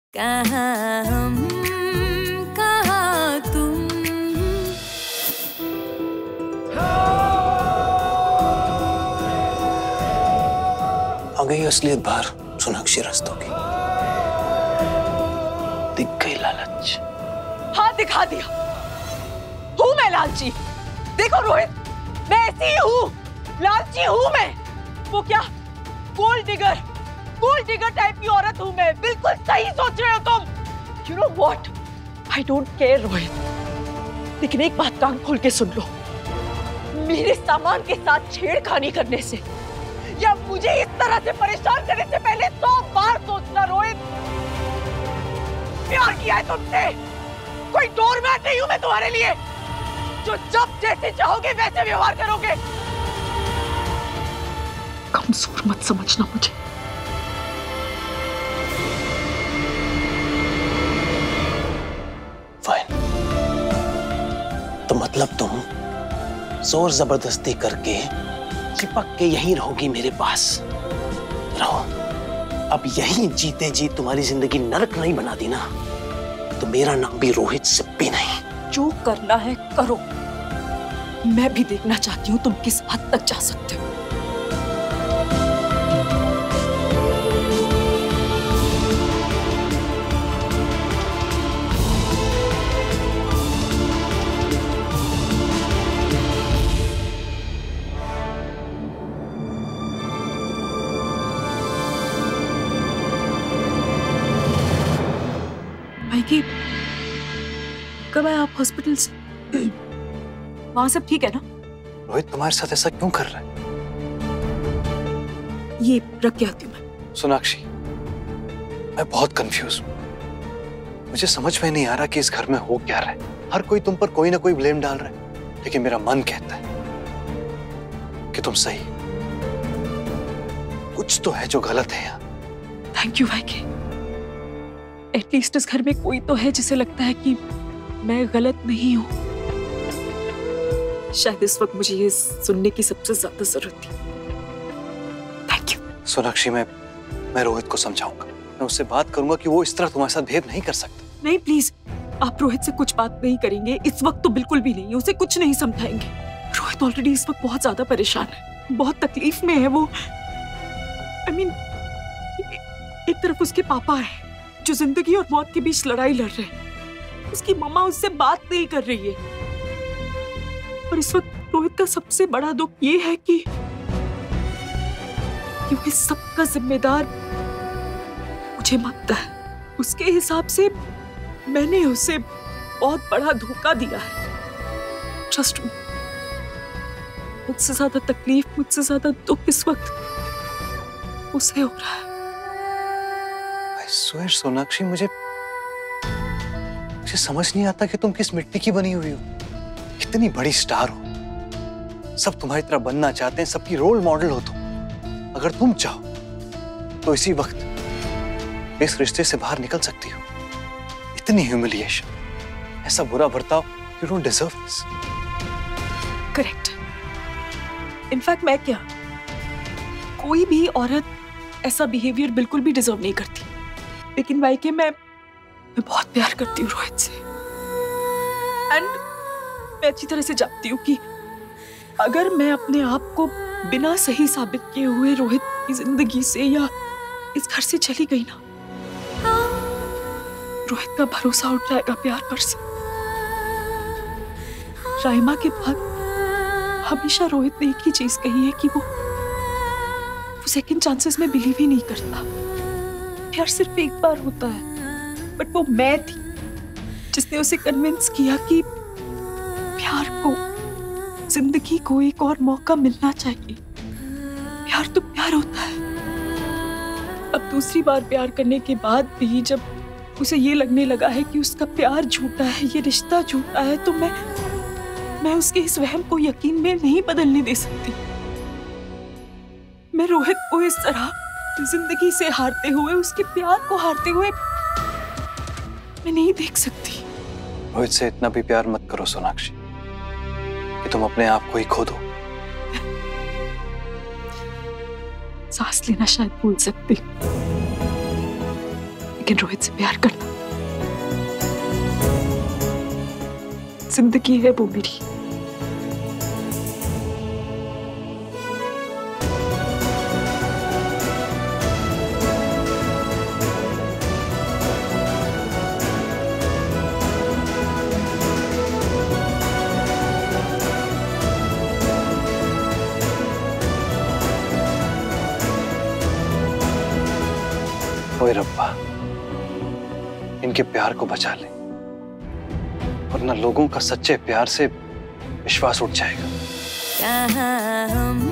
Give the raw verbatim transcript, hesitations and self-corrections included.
कहाँ हम कहाँ तुम। आ गई असलियत बाहर सोनाक्षी रस्तों की। दिख गई लालच। हाँ दिखा दिया, हूँ मैं लालची। देखो रोहित, मैं ऐसी ही हूँ, लालची हूँ मैं। वो क्या, gold digger, gold digger type की औरत हूँ मैं। बिल्कुल सही सोच रहे हो तुम। You know what, I don't care Rohit, लेकिन एक बात कान खोल के सुन लो। मेरे सामान के साथ छेड़खानी करने से या मुझे इस तरह से परेशान करने से पहले सौ बार सोचना रोहित। प्यार किया है तुमसे, कोई डोरमैट नहीं हूं मैं तुम्हारे लिए, जो जब जैसे चाहोगे वैसे व्यवहार करोगे। कमजोर मत समझना मुझे। फाइन, तो मतलब तुम जोर जबरदस्ती करके चिपक के यहीं रहोगी मेरे पास। रहो, अब यहीं जीते जी तुम्हारी जिंदगी नरक नहीं बना दी ना, तो मेरा नाम भी रोहित सिप्पी नहीं। जो करना है करो, मैं भी देखना चाहती हूँ तुम किस हद तक जा सकते हो। कि कब आए आप हॉस्पिटल से? वहां सब ठीक है ना? रोहित तुम्हारे साथ ऐसा क्यों कर रहा है? ये रख के आती हूँ मैं। सोनाक्षी, मैं बहुत कंफ्यूज हूँ। मुझे समझ में नहीं आ रहा कि इस घर में हो क्या रहा है। हर कोई तुम पर कोई ना कोई ब्लेम डाल रहा है, लेकिन मेरा मन कहता है कि तुम सही। कुछ तो है जो गलत है यहाँ। Thank you वाईके। एटलीस्ट इस घर में कोई तो है जिसे लगता है कि मैं गलत नहीं हूं। शायद इस वक्त मुझे ये सुनने की सबसे ज्यादा जरूरत थी। Thank you. सोनाक्षी, मैं मैं रोहित को समझाऊंगा। मैं उससे बात करूंगा कि वो इस तरह तुम्हारे साथ भेद नहीं कर सकता। नहीं प्लीज, आप रोहित से कुछ बात नहीं करेंगे इस वक्त तो बिल्कुल भी नहीं। उसे कुछ नहीं समझाएंगे। रोहित ऑलरेडी इस वक्त बहुत ज्यादा परेशान है, बहुत तकलीफ में है वो। आई I मीन mean, एक तरफ उसके पापा है जो जिंदगी और मौत के बीच लड़ाई लड़ रहे हैं। उसकी मम्मा उससे बात नहीं कर रही है। और इस वक्त रोहित का सबसे बड़ा दुख ये है कि क्योंकि सबका जिम्मेदार मुझे मानता है। उसके हिसाब से मैंने उसे बहुत बड़ा धोखा दिया है। ट्रस्ट मी, मुझसे ज्यादा तकलीफ, मुझसे ज्यादा दुख इस वक्त उसे हो रहा है। स्वेर सोनाक्षी, मुझे मुझे समझ नहीं आता कि तुम किस मिट्टी की बनी हुई हो। इतनी बड़ी स्टार हो, सब तुम्हारी तरह बनना चाहते हैं, सबकी रोल मॉडल हो तुम। अगर तुम चाहो तो इसी वक्त इस रिश्ते से बाहर निकल सकती हो। इतनी ह्यूमिलिएशन, ऐसा बुरा बर्ताव, you don't deserve this. Correct. In fact मैं क्या, कोई भी औरत ऐसा बिहेवियर बिल्कुल भी डिजर्व नहीं करती। लेकिन वाईके, मैं मैं बहुत प्यार करती हूँ रोहित से। एंड मैं अच्छी तरह से जानती हूँ कि अगर मैं अपने आप को बिना सही साबित किए हुए रोहित की जिंदगी से या इस घर से चली गई ना, रोहित का भरोसा उठ जाएगा प्यार पर से। राइमा के बाद हमेशा रोहित ने एक ही चीज कही है कि वो वो सेकंड चांसेस में बिलीव ही नहीं करता। प्यार सिर्फ एक बार होता है। बट वो मैं थी जिसने उसे कन्विंस किया कि प्यार को, जिंदगी को एक और मौका मिलना चाहिए। प्यार तो प्यार होता है। अब दूसरी बार प्यार करने के बाद भी जब उसे ये लगने लगा है कि उसका प्यार झूठा है, ये रिश्ता झूठा है, तो मैं मैं उसके इस वहम को यकीन में नहीं बदलने दे सकती। मैं रोहित को इस तरह जिंदगी से हारते हुए, उसके प्यार को हारते हुए मैं नहीं देख सकती। रोहित से इतना भी प्यार मत करो सोनाक्षी कि तुम अपने आप को ही खो दो। सांस लेना शायद भूल सकती, लेकिन रोहित से प्यार करना जिंदगी है वो मेरी। ओए रब्बा, इनके प्यार को बचा ले, वरना लोगों का सच्चे प्यार से विश्वास उठ जाएगा।